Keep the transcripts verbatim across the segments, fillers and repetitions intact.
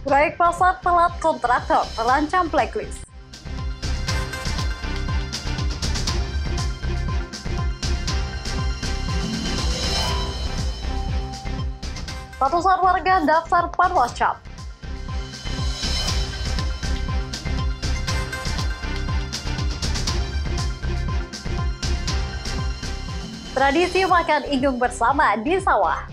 Proyek pasar telat kontraktor terancam blacklist. Ratusan warga daftar Panwascap. Tradisi makan inggung bersama di sawah.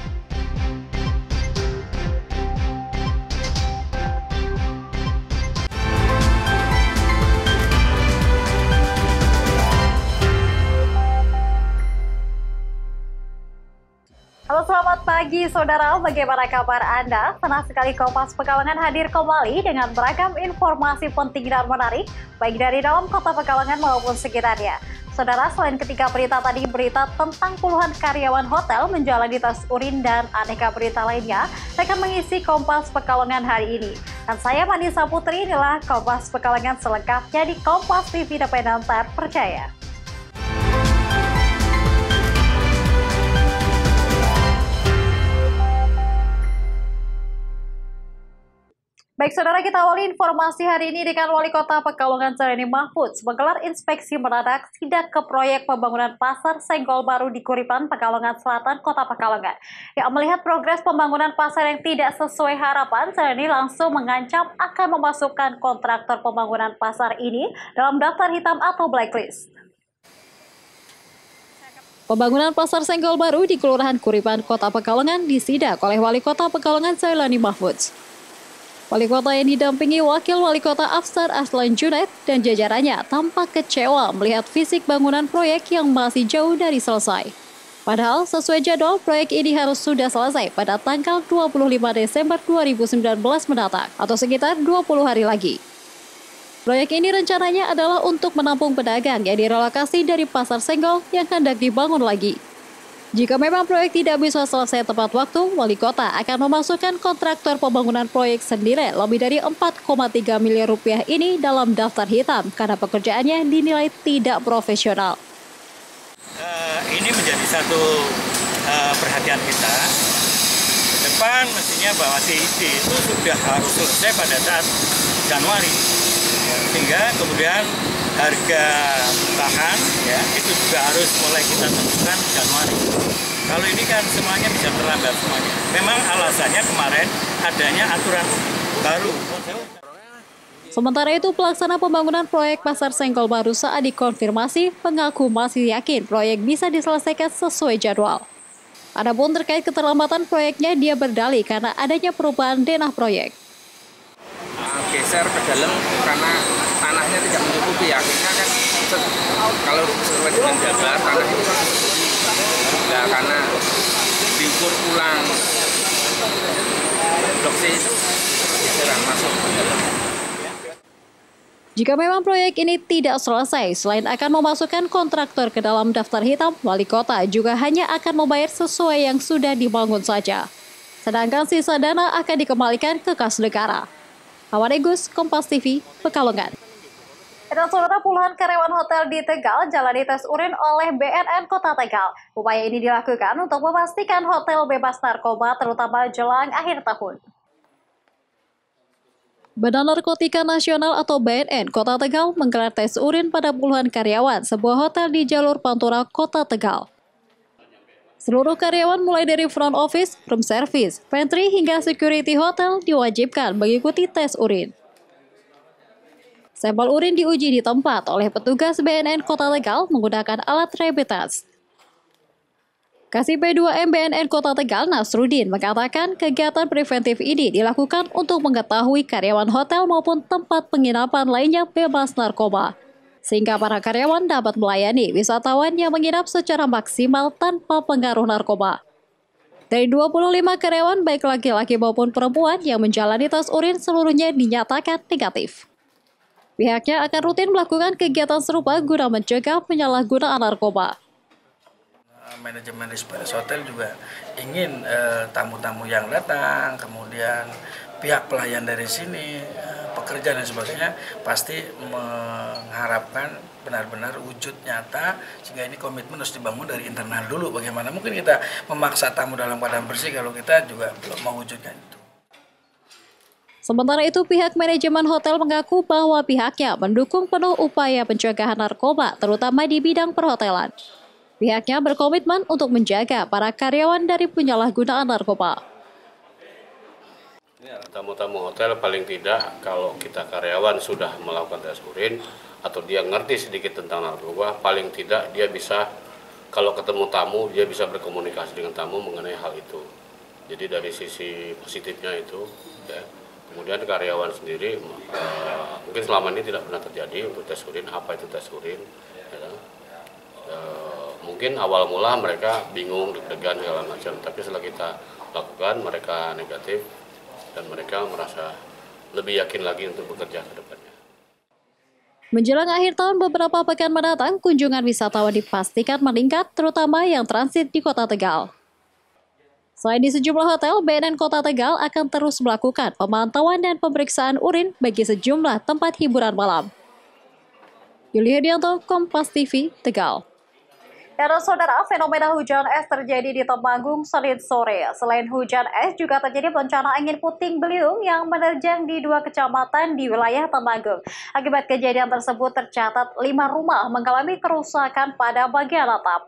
Halo, selamat pagi saudara, bagaimana kabar Anda? Senang sekali Kompas Pekalongan hadir kembali dengan beragam informasi penting dan menarik, baik dari dalam kota Pekalongan maupun sekitarnya. Saudara, selain ketika berita tadi berita tentang puluhan karyawan hotel menjalani tes urin dan aneka berita lainnya akan mengisi Kompas Pekalongan hari ini. Dan saya Manisa Putri, inilah Kompas Pekalongan selengkapnya di Kompas T V Independen Terpercaya. Baik saudara, kita awali informasi hari ini dengan Wali Kota Pekalongan Sereni Mahfudz menggelar inspeksi mendadak sidak ke proyek pembangunan pasar Senggol Baru di Kuripan, Pekalongan Selatan, Kota Pekalongan. Yang melihat progres pembangunan pasar yang tidak sesuai harapan, Sereni langsung mengancam akan memasukkan kontraktor pembangunan pasar ini dalam daftar hitam atau blacklist. Pembangunan pasar Senggol Baru di Kelurahan Kuripan, Kota Pekalongan disidak oleh Wali Kota Pekalongan Sereni Mahfudz. Wali Kota yang didampingi Wakil Wali Kota Afsar Aslan Junaid dan jajarannya tampak kecewa melihat fisik bangunan proyek yang masih jauh dari selesai. Padahal sesuai jadwal proyek ini harus sudah selesai pada tanggal dua puluh lima Desember dua ribu sembilan belas mendatang atau sekitar dua puluh hari lagi. Proyek ini rencananya adalah untuk menampung pedagang yang direlokasi dari Pasar Senggol yang hendak dibangun lagi. Jika memang proyek tidak bisa selesai tepat waktu, Wali Kota akan memasukkan kontraktor pembangunan proyek senilai lebih dari empat koma tiga miliar rupiah ini dalam daftar hitam karena pekerjaannya dinilai tidak profesional. Uh, ini menjadi satu uh, perhatian kita. Ke depan mestinya bahwa T I D itu sudah harus selesai pada saat Januari, sehingga kemudian harga bahan ya itu juga harus mulai kita tentukan Januari. Kalau ini kan semuanya bisa terlambat semuanya. Memang alasannya kemarin adanya aturan baru. Sementara itu, pelaksana pembangunan proyek Pasar Senggol Baru saat dikonfirmasi mengaku masih yakin proyek bisa diselesaikan sesuai jadwal. Adapun terkait keterlambatan proyeknya, dia berdalih karena adanya perubahan denah proyek. Geser ke dalam karena tanahnya tidak mencukupi, akhirnya kan kalau sesuai dengan jadwal tanah itu kan nah, karena diukur ulang blok C itu geseran masuk ke dalam. Jika memang proyek ini tidak selesai, selain akan memasukkan kontraktor ke dalam daftar hitam, Wali Kota juga hanya akan membayar sesuai yang sudah dibangun saja. Sedangkan sisa dana akan dikembalikan ke kas negara. Awanegus, Kompas T V, Pekalongan. Dan saudara, puluhan karyawan hotel di Tegal jalani tes urin oleh B N N Kota Tegal. Upaya ini dilakukan untuk memastikan hotel bebas narkoba terutama jelang akhir tahun. Badan Narkotika Nasional atau B N N Kota Tegal menggelar tes urin pada puluhan karyawan sebuah hotel di jalur Pantura, Kota Tegal. Seluruh karyawan mulai dari front office, room service, pantry hingga security hotel diwajibkan mengikuti tes urin. Sampel urin diuji di tempat oleh petugas B N N Kota Tegal menggunakan alat rapid test. Kasih P dua M B N N Kota Tegal Nasrudin mengatakan kegiatan preventif ini dilakukan untuk mengetahui karyawan hotel maupun tempat penginapan lainnya bebas narkoba, sehingga para karyawan dapat melayani wisatawan yang menginap secara maksimal tanpa pengaruh narkoba. Dari dua puluh lima karyawan baik laki-laki maupun perempuan yang menjalani tes urin seluruhnya dinyatakan negatif. Pihaknya akan rutin melakukan kegiatan serupa guna mencegah penyalahgunaan narkoba. Manajemen Respires Hotel juga ingin tamu-tamu eh, yang datang, kemudian pihak pelayan dari sini, eh, pekerja dan sebagainya, pasti mengharapkan benar-benar wujud nyata, sehingga ini komitmen harus dibangun dari internal dulu. Bagaimana mungkin kita memaksa tamu dalam keadaan bersih kalau kita juga belum mewujudkan itu. Sementara itu, pihak manajemen hotel mengaku bahwa pihaknya mendukung penuh upaya pencegahan narkoba, terutama di bidang perhotelan. Pihaknya berkomitmen untuk menjaga para karyawan dari penyalahgunaan narkoba. Tamu-tamu hotel paling tidak kalau kita karyawan sudah melakukan tes urin atau dia ngerti sedikit tentang narkoba, paling tidak dia bisa, kalau ketemu tamu, dia bisa berkomunikasi dengan tamu mengenai hal itu. Jadi dari sisi positifnya itu, ya. Kemudian karyawan sendiri, uh, mungkin selama ini tidak pernah terjadi untuk tes urin, apa itu tes urin. Ya. Uh, mungkin awal mula mereka bingung, deg-degan, segala macam, tapi setelah kita lakukan, mereka negatif, dan mereka merasa lebih yakin lagi untuk bekerja ke depannya. Menjelang akhir tahun beberapa pekan mendatang, kunjungan wisatawan dipastikan meningkat, terutama yang transit di Kota Tegal. Selain di sejumlah hotel, B N N Kota Tegal akan terus melakukan pemantauan dan pemeriksaan urin bagi sejumlah tempat hiburan malam. Yuli Hedianto, Kompas T V, Tegal. Ya, saudara, fenomena hujan es terjadi di Temanggung Senin sore. Selain hujan es, juga terjadi bencana angin puting beliung yang menerjang di dua kecamatan di wilayah Temanggung. Akibat kejadian tersebut, tercatat lima rumah mengalami kerusakan pada bagian atap.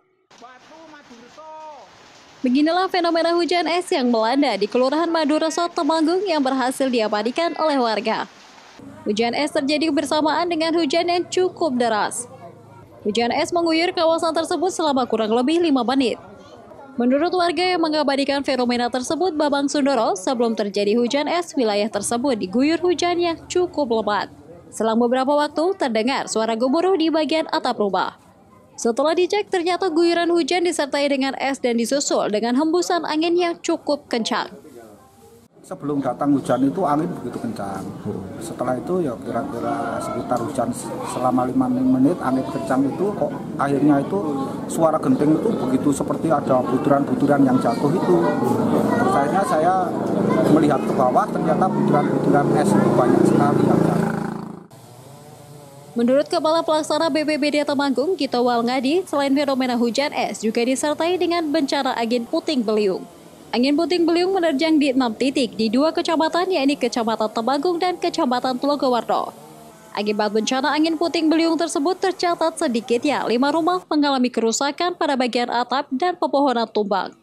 Beginilah fenomena hujan es yang melanda di Kelurahan Madureso, Temanggung yang berhasil diabadikan oleh warga. Hujan es terjadi bersamaan dengan hujan yang cukup deras. Hujan es mengguyur kawasan tersebut selama kurang lebih lima menit. Menurut warga yang mengabadikan fenomena tersebut, Babang Sundoro, sebelum terjadi hujan es, wilayah tersebut diguyur hujan yang cukup lebat. Selang beberapa waktu, terdengar suara gemuruh di bagian atap rumah. Setelah dicek, ternyata guyuran hujan disertai dengan es dan disusul dengan hembusan angin yang cukup kencang. Sebelum datang hujan itu angin begitu kencang. Setelah itu ya kira-kira sekitar hujan selama lima menit, angin kencang itu kok akhirnya itu suara genting itu begitu seperti ada butiran-butiran yang jatuh itu. Terus akhirnya saya melihat ke bawah, ternyata butiran-butiran es itu banyak sekali yang jatuh. Menurut Kepala Pelaksana B P B D Temanggung, Gito Walngadi, selain fenomena hujan es juga disertai dengan bencana angin puting beliung. Angin puting beliung menerjang di enam titik di dua kecamatan, yakni Kecamatan Temanggung dan Kecamatan Telogowardo. Akibat bencana angin puting beliung tersebut, tercatat sedikitnya lima rumah mengalami kerusakan pada bagian atap dan pepohonan tumbang.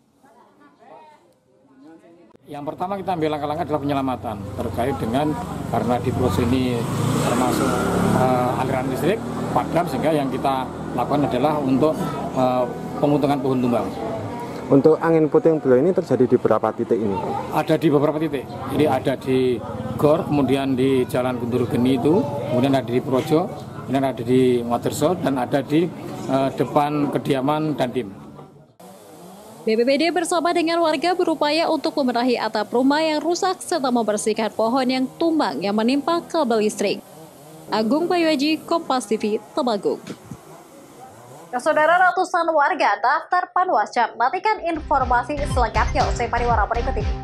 Yang pertama kita ambil langkah-langkah adalah penyelamatan terkait dengan karena di pulau ini termasuk uh, aliran listrik padam, sehingga yang kita lakukan adalah untuk uh, pemotongan pohon tumbang. Untuk angin puting beliung ini terjadi di beberapa titik ini? Ada di beberapa titik. Jadi ada di Gor, kemudian di Jalan Guntur Geni itu, kemudian ada di Projo, kemudian ada di Materso, dan ada di uh, depan kediaman Dandim. B P B D bersama dengan warga berupaya untuk membenahi atap rumah yang rusak serta membersihkan pohon yang tumbang yang menimpa kabel listrik. Agung Bayuaji, Kompas T V, Temanggung. Ya, saudara, ratusan warga daftar Panwascam. Nantikan informasi selengkapnya usai pariwara berikut ini.